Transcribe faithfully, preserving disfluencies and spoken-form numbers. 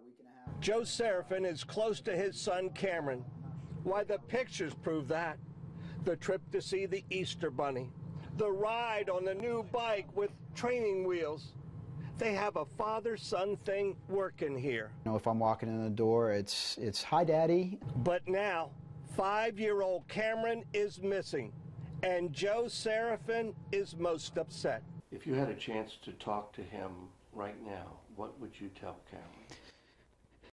Joe Seraphin is close to his son Cameron. Why, the pictures prove that. The trip to see the Easter Bunny, the ride on the new bike with training wheels. They have a father-son thing working here. You know, if I'm walking in the door, it's, it's hi, Daddy. But now, five-year-old Cameron is missing, and Joe Seraphin is most upset. If you had a chance to talk to him right now, what would you tell Cameron?